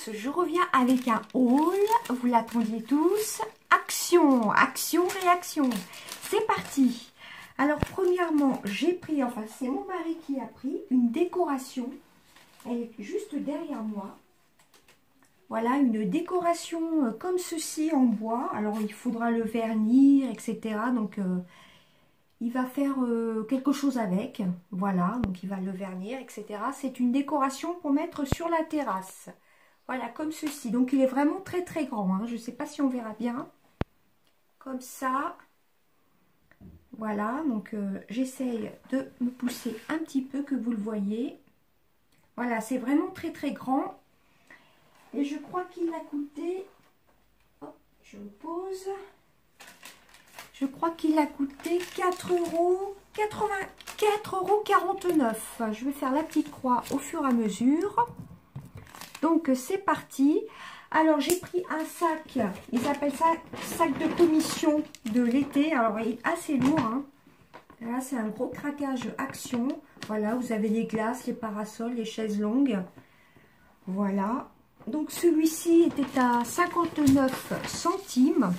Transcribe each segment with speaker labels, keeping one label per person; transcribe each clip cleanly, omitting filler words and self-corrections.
Speaker 1: tous, je reviens avec un haul, vous l'attendiez tous, action, action, réaction, c'est parti. Alors premièrement, j'ai pris, enfin c'est mon mari qui a pris une décoration, elle est juste derrière moi. Voilà, une décoration comme ceci en bois, alors il faudra le vernir, etc. Donc il va faire quelque chose avec, voilà, donc il va le vernir, etc. C'est une décoration pour mettre sur la terrasse. Voilà, comme ceci. Donc, il est vraiment très, très grand. Hein. Je ne sais pas si on verra bien. Comme ça. Voilà, donc j'essaye de me pousser un petit peu, que vous le voyez. Voilà, c'est vraiment très, très grand. Et je crois qu'il a coûté... Hop, je me pose. Je crois qu'il a coûté 4,49 €. Je vais faire la petite croix au fur et à mesure. Donc, c'est parti. Alors, j'ai pris un sac. Ils appellent ça sac de commission de l'été. Alors, il est assez lourd. Hein. Là, c'est un gros craquage action. Voilà, vous avez les glaces, les parasols, les chaises longues. Voilà. Donc, celui-ci était à 59 centimes.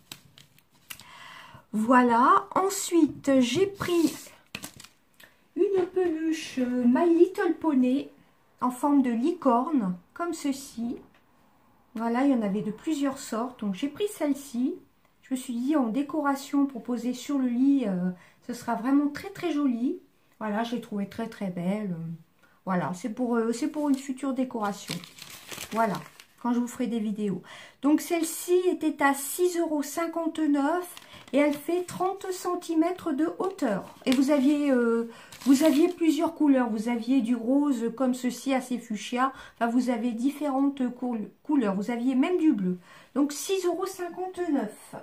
Speaker 1: Voilà. Ensuite, j'ai pris une peluche My Little Pony en forme de licorne, comme ceci. Voilà, il y en avait de plusieurs sortes. Donc, j'ai pris celle-ci. Je me suis dit, en décoration pour poser sur le lit, ce sera vraiment très, très joli. Voilà, je l'ai trouvée très, très belle. Voilà, c'est pour une future décoration. Voilà, quand je vous ferai des vidéos. Donc, celle-ci était à 6,59 € et elle fait 30 cm de hauteur. Et vous aviez plusieurs couleurs. Vous aviez du rose comme ceci, assez fuchsia. Enfin, vous avez différentes couleurs. Vous aviez même du bleu. Donc, 6,59 €.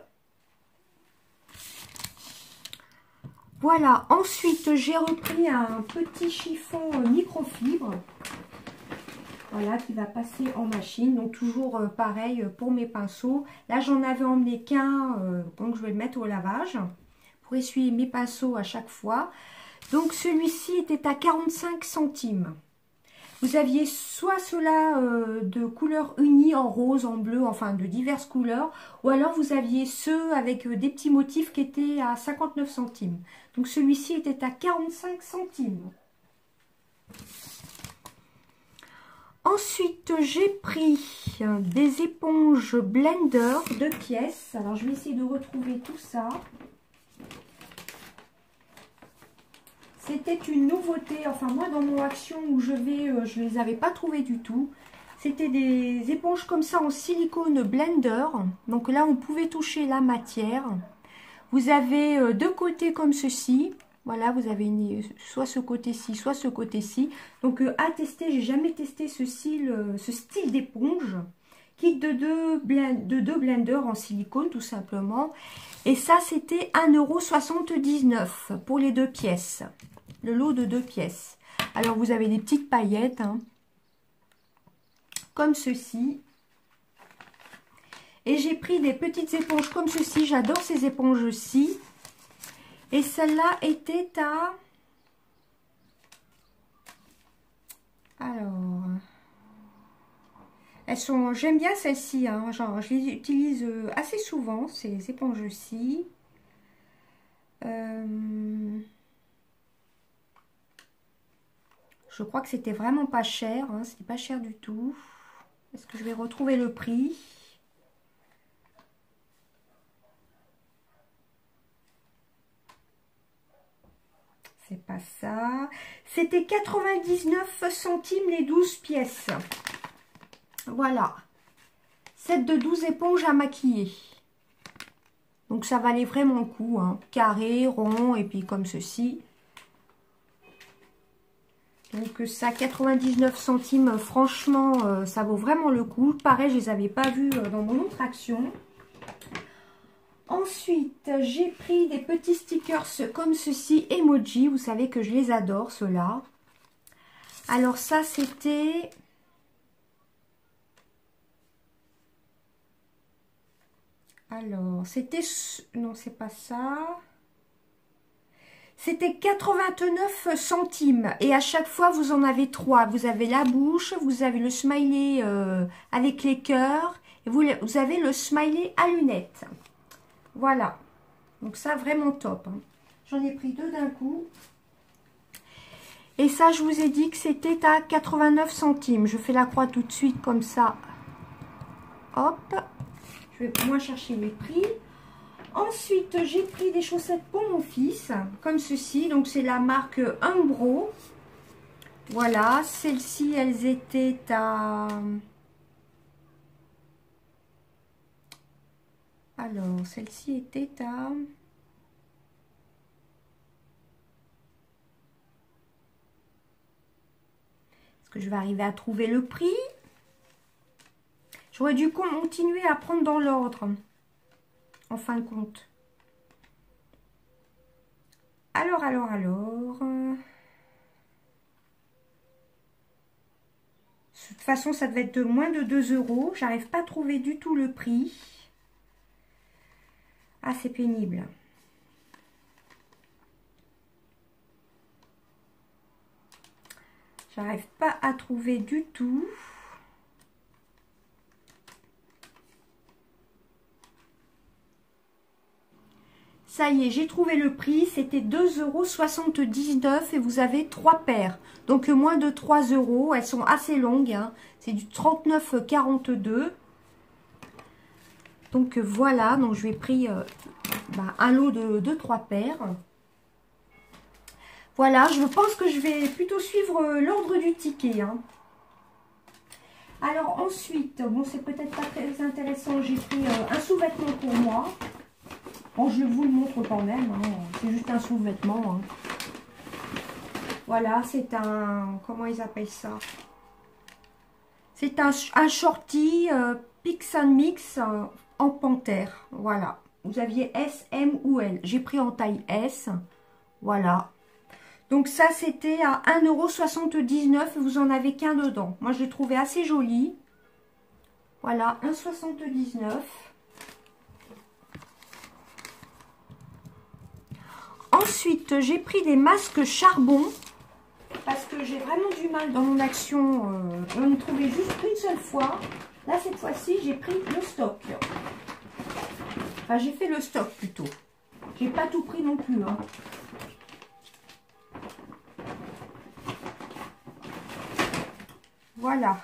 Speaker 1: Voilà. Ensuite, j'ai repris un petit chiffon microfibre. Voilà, qui va passer en machine. Donc, toujours pareil pour mes pinceaux. Là, j'en avais emmené qu'un. Donc, je vais le mettre au lavage pour essuyer mes pinceaux à chaque fois. Donc, celui-ci était à 45 centimes. Vous aviez soit ceux-là de couleur unie en rose, en bleu, enfin de diverses couleurs. Ou alors, vous aviez ceux avec des petits motifs qui étaient à 59 centimes. Donc, celui-ci était à 45 centimes. Ensuite, j'ai pris des éponges Blender 2 pièces. Alors, je vais essayer de retrouver tout ça. C'était une nouveauté. Enfin, moi, dans mon action où je vais, je ne les avais pas trouvées du tout. C'était des éponges comme ça en silicone Blender. Donc là, on pouvait toucher la matière. Vous avez deux côtés comme ceci. Voilà, vous avez soit ce côté-ci, soit ce côté-ci. Donc, à tester, j'ai jamais testé ce style d'éponge. Kit de deux blenders en silicone, tout simplement. Et ça, c'était 1,79 € pour les 2 pièces. Le lot de 2 pièces. Alors, vous avez des petites paillettes, hein, comme ceci. Et j'ai pris des petites éponges comme ceci. J'adore ces éponges-ci. Et celle-là était à... Alors... Elles sont... J'aime bien celles-ci. Hein, genre, je les utilise assez souvent, ces éponges-ci. Je crois que c'était vraiment pas cher. Hein, c'était pas cher du tout. Est-ce que je vais retrouver le prix ? C'est pas ça. C'était 99 centimes les 12 pièces. Voilà. Set de 12 éponges à maquiller. Donc ça valait vraiment le coup. Hein. Carré, rond et puis comme ceci. Donc ça, 99 centimes, franchement, ça vaut vraiment le coup. Pareil, je ne les avais pas vus dans mon autre action. Ensuite, j'ai pris des petits stickers comme ceci, emoji. Vous savez que je les adore, ceux-là. Alors ça, c'était... Alors, c'était... Non, c'est pas ça. C'était 89 centimes. Et à chaque fois, vous en avez 3. Vous avez la bouche, vous avez le smiley avec les cœurs. Et vous avez le smiley à lunettes. Voilà. Donc ça, vraiment top. Hein. J'en ai pris 2 d'un coup. Et ça, je vous ai dit que c'était à 89 centimes. Je fais la croix tout de suite comme ça. Hop. Je vais moins chercher mes prix. Ensuite, j'ai pris des chaussettes pour mon fils, comme ceci. Donc, c'est la marque Umbro. Voilà, celles-ci, elles étaient à... Alors, celle-ci était à... Est-ce que je vais arriver à trouver le prix? J'aurais dû continuer à prendre dans l'ordre, en fin de compte. Alors... De toute façon, ça devait être de moins de 2 €. J'arrive pas à trouver du tout le prix. Ah, c'est pénible. J'arrive pas à trouver du tout. Ça y est, j'ai trouvé le prix. C'était 2,79 € et vous avez 3 paires. Donc moins de 3 €. Elles sont assez longues. Hein. C'est du 39,42 €. Donc voilà, donc je vais pris un lot de 3 paires. Voilà, je pense que je vais plutôt suivre l'ordre du ticket. Hein. Alors ensuite, bon c'est peut-être pas très intéressant, j'ai pris un sous-vêtement pour moi. Bon, je vous le montre quand même, hein. C'est juste un sous-vêtement. Hein. Voilà, c'est un... Comment ils appellent ça? C'est un shorty Pix and Mix en panthère. Voilà. Vous aviez S, M ou L. J'ai pris en taille S. Voilà. Donc ça, c'était à 1,79 €. Vous en avez qu'un dedans. Moi, je l'ai trouvé assez joli. Voilà, 1,79 €. Ensuite, j'ai pris des masques charbon parce que j'ai vraiment du mal dans mon action. J'en ai trouvé juste une seule fois. Là, cette fois-ci, j'ai pris le stock. Enfin, j'ai fait le stock plutôt. J'ai pas tout pris non plus. Hein. Voilà.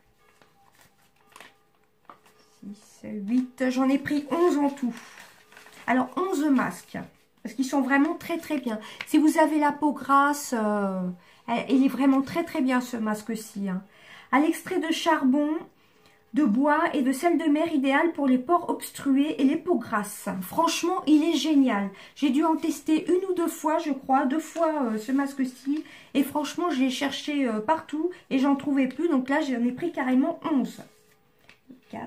Speaker 1: 6, 8. J'en ai pris 11 en tout. Alors, 11 masques. Parce qu'ils sont vraiment très très bien. Si vous avez la peau grasse, il est vraiment très très bien ce masque-ci. Hein. À l'extrait de charbon, de bois et de sel de mer, idéal pour les pores obstrués et les peaux grasses. Franchement, il est génial. J'ai dû en tester 1 ou 2 fois, je crois. 2 fois ce masque-ci. Et franchement, je l'ai cherché partout et j'en trouvais plus. Donc là, j'en ai pris carrément 11. 4,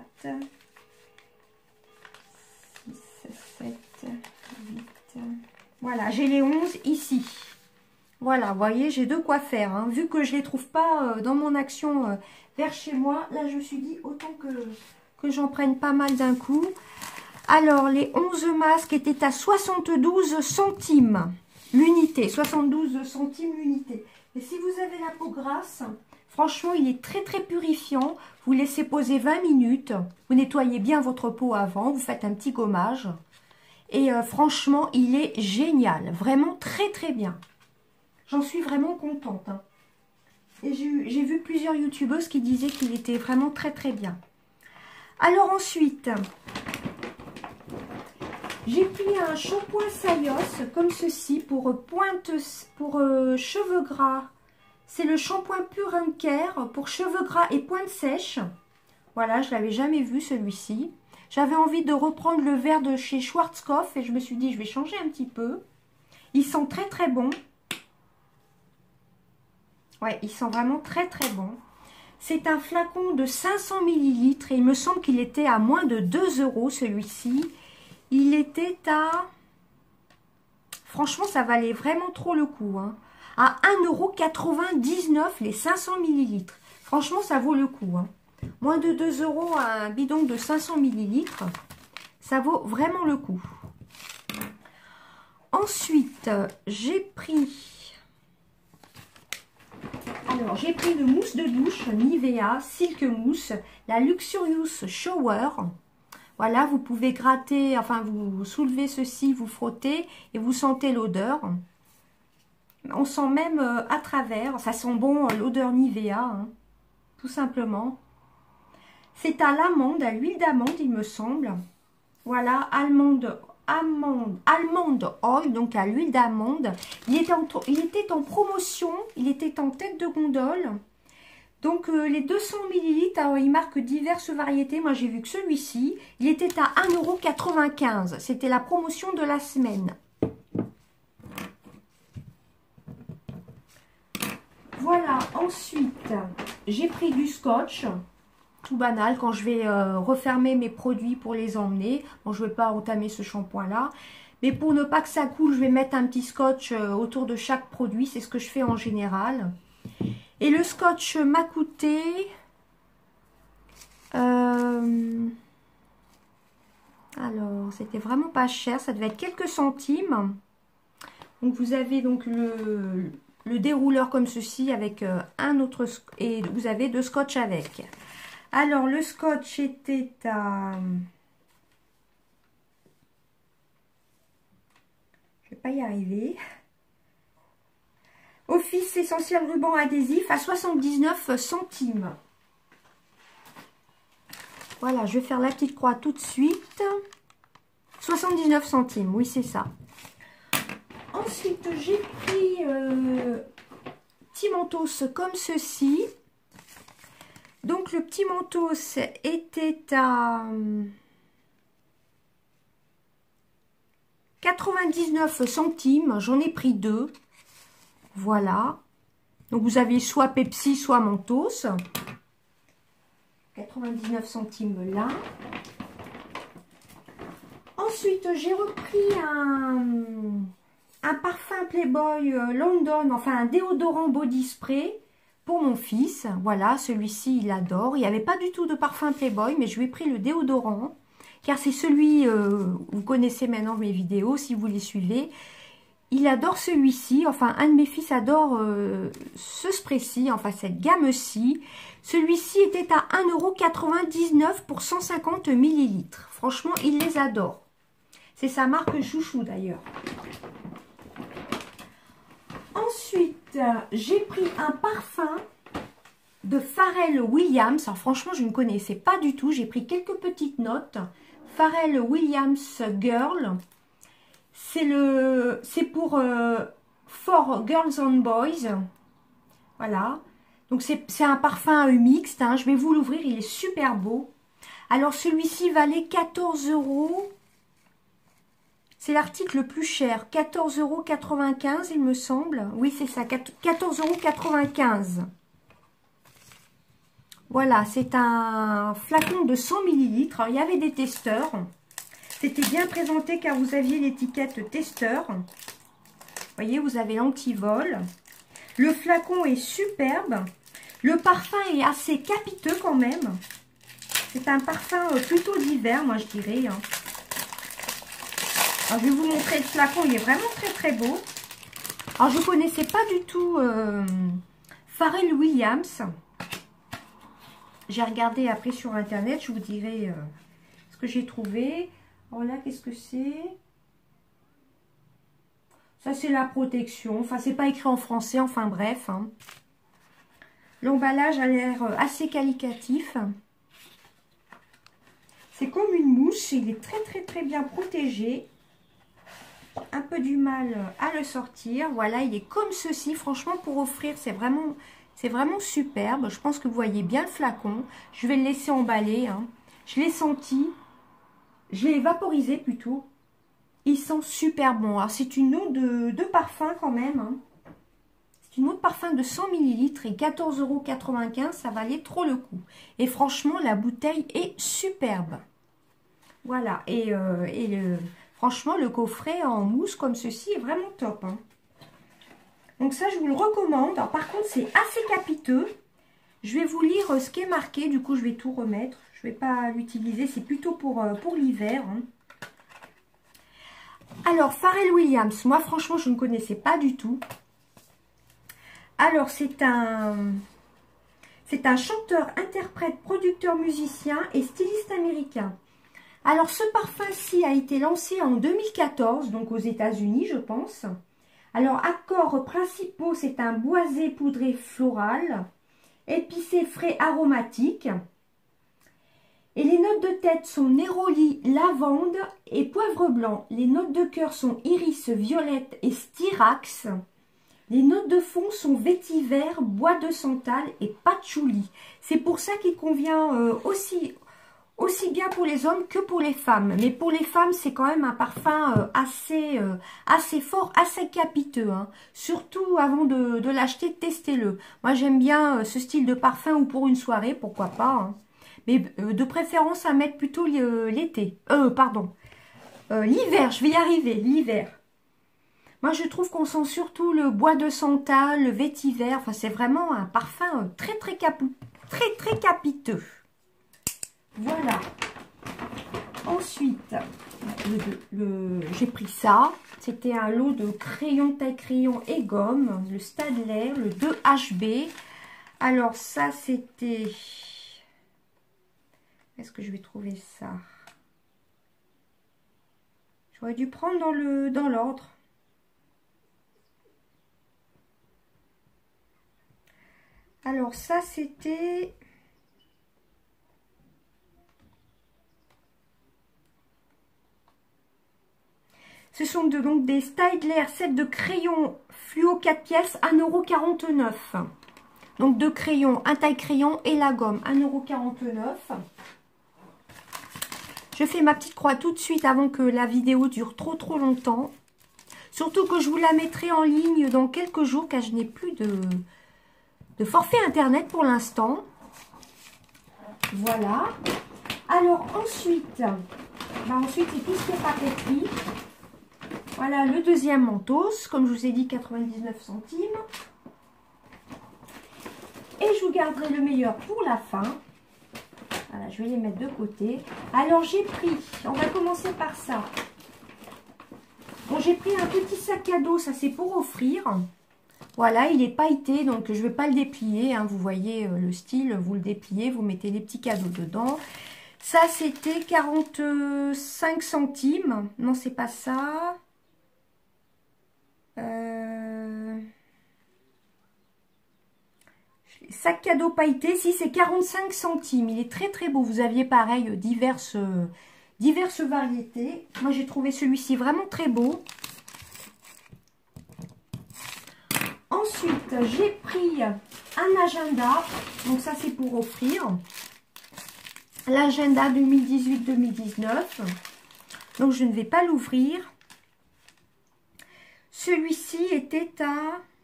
Speaker 1: 6, 7, 8. Voilà, j'ai les 11 ici. Voilà, vous voyez, j'ai de quoi faire. Hein. Vu que je ne les trouve pas dans mon action vers chez moi, là, je me suis dit autant que j'en prenne pas mal d'un coup. Alors, les 11 masques étaient à 72 centimes l'unité. 72 centimes l'unité. Et si vous avez la peau grasse, franchement, il est très, très purifiant. Vous laissez poser 20 minutes. Vous nettoyez bien votre peau avant. Vous faites un petit gommage. Et franchement, il est génial. Vraiment très très bien. J'en suis vraiment contente. Hein. Et j'ai vu plusieurs youtubeuses qui disaient qu'il était vraiment très très bien. Alors ensuite, j'ai pris un shampoing Sayos comme ceci pour cheveux gras. C'est le shampoing Pure and Care pour cheveux gras et pointe sèche. Voilà, je ne l'avais jamais vu celui-ci. J'avais envie de reprendre le verre de chez Schwarzkopf et je me suis dit, je vais changer un petit peu. Il sent très très bon. Ouais, il sent vraiment très très bon. C'est un flacon de 500 ml et il me semble qu'il était à moins de 2 € celui-ci. Il était à... Franchement, ça valait vraiment trop le coup. Hein. À 1,99 € les 500 ml. Franchement, ça vaut le coup. Hein. Moins de 2 € un bidon de 500 ml. Ça vaut vraiment le coup. Ensuite, j'ai pris... Alors, j'ai pris une mousse de douche Nivea Silk Mousse, la Luxurious Shower. Voilà, vous pouvez gratter, enfin, vous soulevez ceci, vous frottez et vous sentez l'odeur. On sent même à travers, ça sent bon l'odeur Nivea, hein, tout simplement. C'est à l'amande, à l'huile d'amande, il me semble. Voilà, almond oil, donc à l'huile d'amande. Il était en promotion, il était en tête de gondole. Donc les 200 ml, alors il marque diverses variétés. Moi j'ai vu que celui-ci, il était à 1,95 €. C'était la promotion de la semaine. Voilà, ensuite, j'ai pris du scotch, tout banal, quand je vais refermer mes produits pour les emmener. Bon, je ne vais pas entamer ce shampoing-là, mais pour ne pas que ça coule, je vais mettre un petit scotch autour de chaque produit. C'est ce que je fais en général. Et le scotch m'a coûté... alors, c'était vraiment pas cher, ça devait être quelques centimes. Donc, vous avez donc le dérouleur comme ceci avec un autre et vous avez deux scotch avec. Alors le scotch était à... Je vais pas y arriver. Office essentiel ruban adhésif à 79 centimes. Voilà, je vais faire la petite croix tout de suite. 79 centimes, oui c'est ça. Ensuite, j'ai pris petit mentos comme ceci. Donc, le petit mentos était à 99 centimes. J'en ai pris deux. Voilà. Donc, vous avez soit Pepsi, soit Mentos. 99 centimes là. Ensuite, j'ai repris un parfum Playboy London, enfin un déodorant body spray pour mon fils. Voilà, celui-ci il adore. Il n'y avait pas du tout de parfum Playboy, mais je lui ai pris le déodorant, car c'est celui, vous connaissez maintenant mes vidéos si vous les suivez. Il adore celui-ci, enfin un de mes fils adore ce spray-ci, enfin cette gamme-ci. Celui-ci était à 1,99 € pour 150 ml. Franchement, il les adore. C'est sa marque chouchou d'ailleurs. Ensuite, j'ai pris un parfum de Pharrell Williams. Alors franchement, je ne connaissais pas du tout. J'ai pris quelques petites notes. Pharrell Williams Girl. C'est pour For Girls and Boys. Voilà. Donc c'est un parfum mixte. Hein. Je vais vous l'ouvrir. Il est super beau. Alors celui-ci valait 14 €. C'est l'article le plus cher, 14,95 € il me semble. Oui, c'est ça, 14,95 €. Voilà, c'est un flacon de 100 ml. Alors, il y avait des testeurs. C'était bien présenté car vous aviez l'étiquette testeur. Vous voyez, vous avez l'antivol. Le flacon est superbe. Le parfum est assez capiteux quand même. C'est un parfum plutôt d'hiver, moi je dirais. Hein. Alors, je vais vous montrer le flacon, il est vraiment très très beau. Alors je ne connaissais pas du tout Pharrell Williams. J'ai regardé après sur internet, je vous dirai ce que j'ai trouvé. Alors là, qu'est-ce que c'est? Ça c'est la protection, enfin c'est pas écrit en français, enfin bref. Hein. L'emballage a l'air assez qualitatif. C'est comme une mousse, il est très très très bien protégé. Un peu du mal à le sortir. Voilà, il est comme ceci. Franchement, pour offrir, c'est vraiment superbe. Je pense que vous voyez bien le flacon. Je vais le laisser emballer. Hein. Je l'ai senti. Je l'ai vaporisé plutôt. Il sent super bon. Alors, c'est une eau de parfum quand même. Hein. C'est une eau de parfum de 100 ml et 14,95 €. Ça valait trop le coup. Et franchement, la bouteille est superbe. Voilà. Franchement, le coffret en mousse comme ceci est vraiment top. Hein. Donc ça, je vous le recommande. Alors, par contre, c'est assez capiteux. Je vais vous lire ce qui est marqué. Du coup, je vais tout remettre. Je ne vais pas l'utiliser. C'est plutôt pour l'hiver. Hein. Alors, Pharrell Williams, moi franchement je ne connaissais pas du tout. Alors c'est un chanteur, interprète, producteur, musicien et styliste américain. Alors ce parfum-ci a été lancé en 2014, donc aux États-Unis je pense. Alors accords principaux, c'est un boisé poudré floral, épicé frais aromatique. Et les notes de tête sont néroli, lavande et poivre blanc. Les notes de cœur sont iris, violette et styrax. Les notes de fond sont vétiver, bois de santal et patchouli. C'est pour ça qu'il convient aussi bien pour les hommes que pour les femmes. Mais pour les femmes, c'est quand même un parfum assez fort, assez capiteux. Hein. Surtout avant de l'acheter, testez-le. Moi, j'aime bien ce style de parfum ou pour une soirée, pourquoi pas. Hein. Mais de préférence à mettre plutôt l'été. L'hiver, je vais y arriver, l'hiver. Moi, je trouve qu'on sent surtout le bois de santal, le vétiver. Enfin, c'est vraiment un parfum très capiteux. Voilà. Ensuite, j'ai pris ça. C'était un lot de crayons, taille-crayon et gomme. Le Staedtler, le 2HB. Alors, ça, c'était... Est-ce que je vais trouver ça? J'aurais dû prendre dans l'ordre. Alors ça c'était... Ce sont donc des Staedtler 7 de crayons fluo 4 pièces, 1,49 €. Donc deux crayons, un taille-crayon et la gomme, 1,49 €. Je fais ma petite croix tout de suite avant que la vidéo dure trop longtemps. Surtout que je vous la mettrai en ligne dans quelques jours car je n'ai plus de forfait internet pour l'instant. Voilà. Alors ensuite, c'est tout ce qui est papeterie. Voilà le deuxième mentos, comme je vous ai dit, 99 centimes. Et je vous garderai le meilleur pour la fin. Voilà, je vais les mettre de côté. Alors j'ai pris, on va commencer par ça. Bon, j'ai pris un petit sac à dos, ça c'est pour offrir. Voilà, il est pailleté, donc je ne vais pas le déplier. Hein, vous voyez le style, vous le dépliez, vous mettez des petits cadeaux dedans. Ça, c'était 45 centimes. Non, c'est pas ça. Sac cadeau pailleté, si c'est 45 centimes. Il est très beau. Vous aviez pareil diverses variétés. Moi, j'ai trouvé celui-ci vraiment très beau. Ensuite, j'ai pris un agenda. Donc ça, c'est pour offrir. L'agenda 2018-2019. Donc, je ne vais pas l'ouvrir. Celui-ci était à...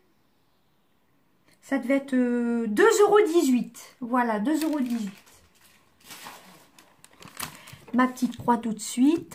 Speaker 1: Ça devait être 2,18 €. Voilà, 2,18 €. Ma petite croix tout de suite.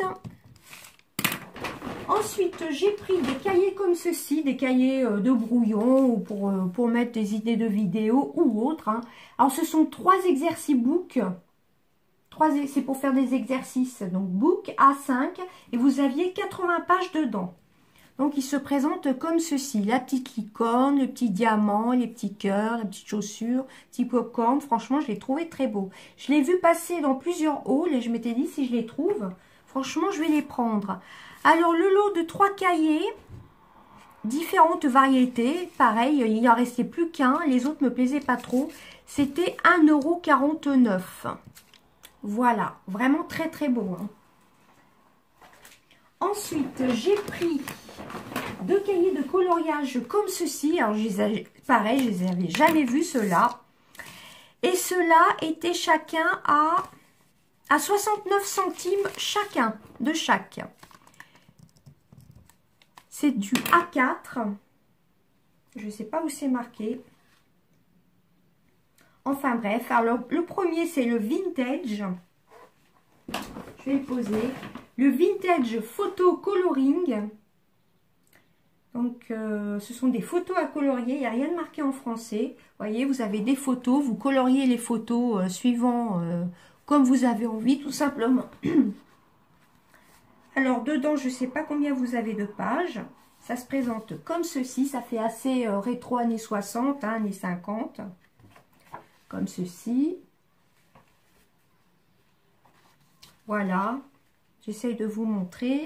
Speaker 1: Ensuite, j'ai pris des cahiers comme ceci, des cahiers de brouillon ou pour mettre des idées de vidéos ou autres. Hein. Alors, ce sont 3 exercices book. C'est pour faire des exercices. Donc, book A5 et vous aviez 80 pages dedans. Donc, il se présente comme ceci. La petite licorne, le petit diamant, les petits cœurs, les petites chaussures, petit popcorn. Franchement, je l'ai trouvé très beau. Je l'ai vu passer dans plusieurs hauls et je m'étais dit, si je les trouve, franchement, je vais les prendre. Alors, le lot de 3 cahiers, différentes variétés. Pareil, il n'en restait plus qu'un. Les autres ne me plaisaient pas trop. C'était 1,49 €. Voilà, vraiment très beau. Hein. Ensuite, j'ai pris 2 cahiers de coloriage comme ceci. Alors, pareil, je les avais jamais vus, ceux-là. Et ceux-là étaient chacun à 69 centimes chacun, de chaque. C'est du A4. Je ne sais pas où c'est marqué. Enfin bref, alors le premier c'est le vintage. Je vais le poser. Le vintage photo coloring. Donc ce sont des photos à colorier. Il n'y a rien de marqué en français. Vous voyez, vous avez des photos. Vous coloriez les photos suivant comme vous avez envie, tout simplement. Alors, dedans, je ne sais pas combien vous avez de pages. Ça se présente comme ceci. Ça fait assez rétro années 60, hein, années 50. Comme ceci. Voilà. J'essaye de vous montrer.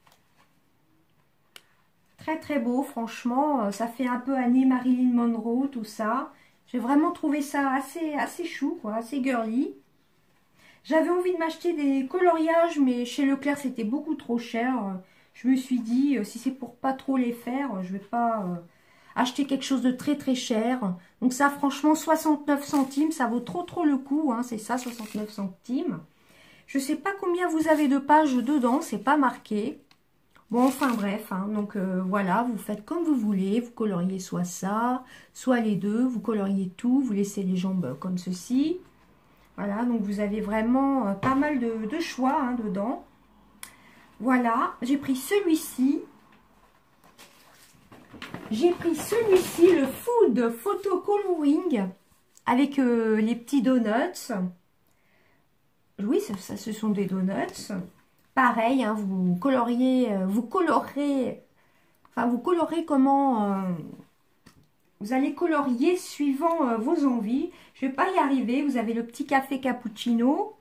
Speaker 1: Très très beau, franchement. Ça fait un peu année Marilyn Monroe, tout ça. J'ai vraiment trouvé ça assez chou, quoi, assez girly. J'avais envie de m'acheter des coloriages, mais chez Leclerc, c'était beaucoup trop cher. Je me suis dit, si c'est pour pas trop les faire, je vais pas acheter quelque chose de très très cher. Donc ça, franchement, 69 centimes, ça vaut trop le coup, hein, c'est ça, 69 centimes. Je sais pas combien vous avez de pages dedans, c'est pas marqué. Bon, enfin bref, hein, donc voilà, vous faites comme vous voulez, vous coloriez soit ça, soit les deux, vous coloriez tout, vous laissez les jambes comme ceci. Voilà, donc vous avez vraiment pas mal de choix hein, dedans. Voilà, j'ai pris celui-ci. J'ai pris celui-ci, le Food Photo Coloring, avec les petits donuts. Oui, ça, ce sont des donuts. Pareil, hein, vous colorez comment vous allez colorier suivant vos envies. Je ne vais pas y arriver. Vous avez le petit café cappuccino,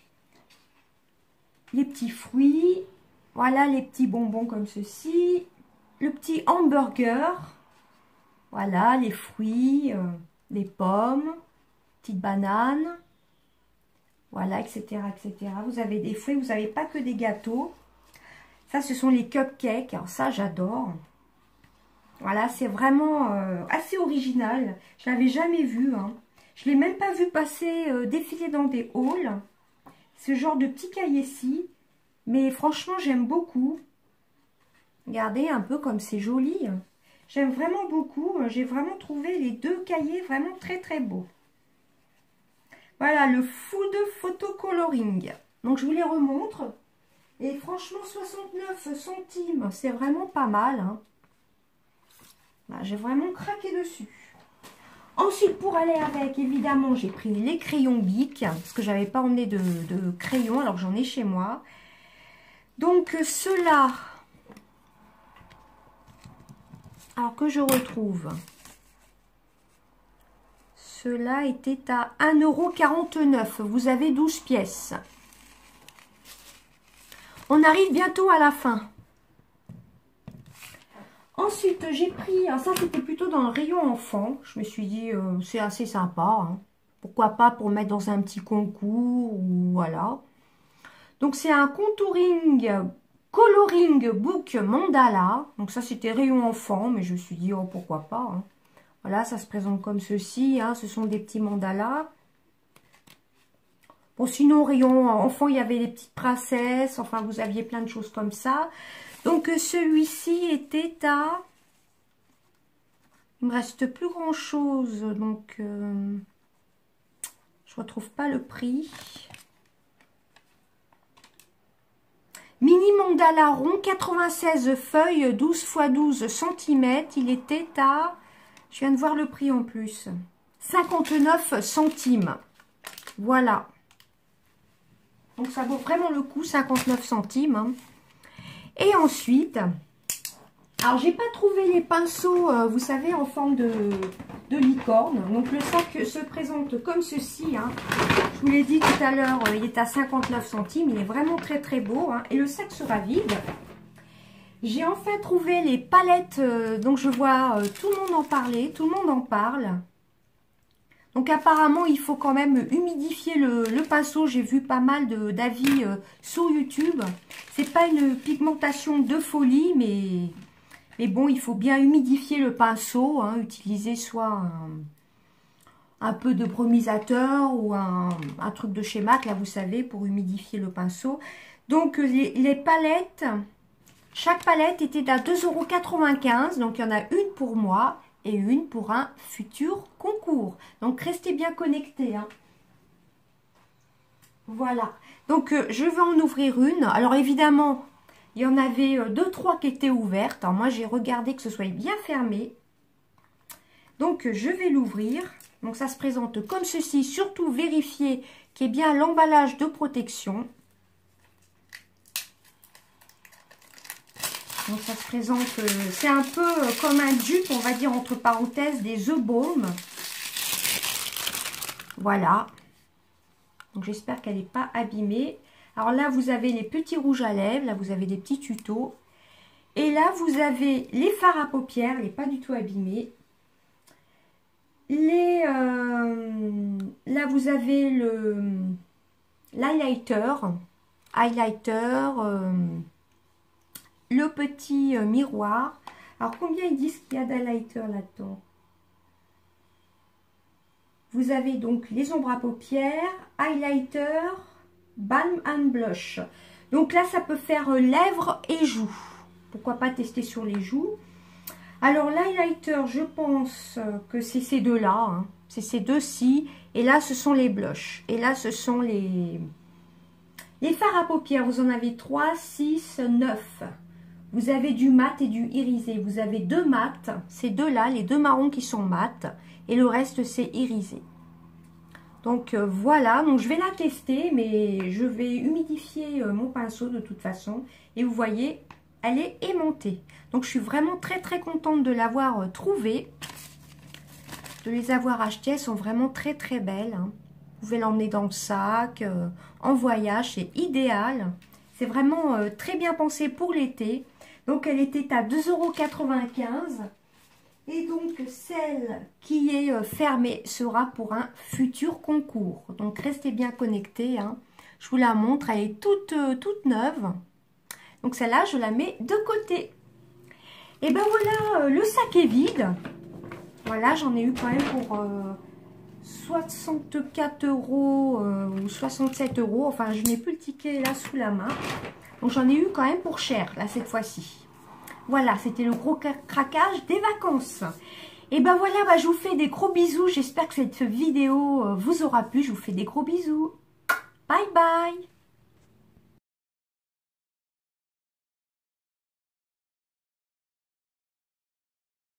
Speaker 1: les petits fruits, voilà les petits bonbons comme ceci, le petit hamburger, voilà les fruits, les pommes, petites bananes. Voilà, etc., etc. Vous avez des fruits, vous n'avez pas que des gâteaux. Ça, ce sont les cupcakes. Alors ça, j'adore. Voilà, c'est vraiment assez original. Je ne l'avais jamais vu. Hein. Je ne l'ai même pas vu passer, défiler dans des halls. Ce genre de petit cahier-ci. Mais franchement, j'aime beaucoup. Regardez un peu comme c'est joli. J'aime vraiment beaucoup. J'ai vraiment trouvé les deux cahiers vraiment très, très beaux. Voilà, le Food Photo Coloring. Donc, je vous les remontre. Et franchement, 69 centimes, c'est vraiment pas mal. Hein. J'ai vraiment craqué dessus. Ensuite, pour aller avec, évidemment, j'ai pris les crayons Bic. Parce que j'avais pas emmené de crayons, alors j'en ai chez moi. Donc, ceux-là, alors que je retrouve... Cela était à 1,49 €. Vous avez 12 pièces. On arrive bientôt à la fin. Ensuite, j'ai pris... Alors ça, c'était plutôt dans le rayon enfant. Je me suis dit, c'est assez sympa. Hein. Pourquoi pas pour mettre dans un petit concours ou voilà. Donc, c'est un contouring coloring book mandala. Donc ça, c'était rayon enfant. Mais je me suis dit, oh, pourquoi pas. Hein. Voilà, ça se présente comme ceci, hein, ce sont des petits mandalas. Bon, sinon, au rayon enfant, il y avait les petites princesses, enfin, vous aviez plein de choses comme ça. Donc, celui-ci était à... Il me reste plus grand-chose, donc... je retrouve pas le prix. Mini mandala rond, 96 feuilles, 12 x 12 cm. Il était à... Je viens de voir le prix en plus. 59 centimes. Voilà. Donc, ça vaut vraiment le coup, 59 centimes. Hein. Et ensuite, alors, j'ai pas trouvé les pinceaux, vous savez, en forme de licorne. Donc, le sac se présente comme ceci. Hein. Je vous l'ai dit tout à l'heure, il est à 59 centimes. Il est vraiment très, très beau. Hein. Et le sac sera vide. J'ai enfin trouvé les palettes, donc je vois tout le monde en parler, tout le monde en parle. Donc apparemment, il faut quand même humidifier le pinceau. J'ai vu pas mal d'avis sur YouTube. C'est pas une pigmentation de folie, mais bon, il faut bien humidifier le pinceau. Hein, utiliser soit un peu de brumisateur ou un truc de chez MAC, là vous savez, pour humidifier le pinceau. Donc les palettes... Chaque palette était à 2,95 €. Donc, il y en a une pour moi et une pour un futur concours. Donc, restez bien connectés. Hein. Voilà. Donc, je vais en ouvrir une. Alors, évidemment, il y en avait 2-3 qui étaient ouvertes. Alors, moi, j'ai regardé que ce soit bien fermé. Donc, je vais l'ouvrir. Donc, ça se présente comme ceci. Surtout, vérifiez qu'il y ait bien l'emballage de protection. Donc ça se présente, c'est un peu comme un dupe, on va dire entre parenthèses, des The Balm. Voilà. Donc j'espère qu'elle n'est pas abîmée. Alors là, vous avez les petits rouges à lèvres, là vous avez des petits tutos. Et là, vous avez les fards à paupières, elle n'est pas du tout abîmée. Là, vous avez l'highlighter, le petit miroir. Alors, combien ils disent qu'il y a d'highlighter là-dedans? Vous avez donc les ombres à paupières, highlighter, balm and blush. Donc là, ça peut faire lèvres et joues. Pourquoi pas tester sur les joues? Alors, l'highlighter, je pense que c'est ces deux-là. Hein. C'est ces deux-ci. Et là, ce sont les blushs. Et là, ce sont les fards à paupières. Vous en avez 3, 6, 9. Vous avez du mat et du irisé. Vous avez deux mats. Ces deux-là, les deux marrons qui sont mat. Et le reste, c'est irisé. Donc, voilà. Donc, je vais la tester. Mais je vais humidifier mon pinceau de toute façon. Et vous voyez, elle est aimantée. Donc, je suis vraiment très, très contente de l'avoir trouvée. De les avoir achetées. Elles sont vraiment très, très belles. Hein. Vous pouvez l'emmener dans le sac, en voyage. C'est idéal. C'est vraiment très bien pensé pour l'été. Donc, elle était à 2,95 €. Et donc, celle qui est fermée sera pour un futur concours. Donc, restez bien connectés. Hein. Je vous la montre. Elle est toute neuve. Donc, celle-là, je la mets de côté. Et ben voilà, le sac est vide. Voilà, j'en ai eu quand même pour 64 € ou 67 €. Enfin, je n'ai plus le ticket là sous la main. Donc, j'en ai eu quand même pour cher, là, cette fois-ci. Voilà, c'était le gros craquage des vacances. Et ben voilà, je vous fais des gros bisous. J'espère que cette vidéo vous aura plu. Je vous fais des gros bisous. Bye bye.